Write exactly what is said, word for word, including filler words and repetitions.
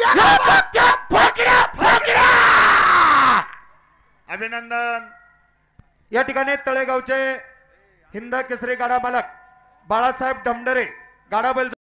अभिनंदन। या ठिकाणी तळेगावचे हिंद केसरी गाडा मालक बाळासाहेब डमडरे गाडा बैल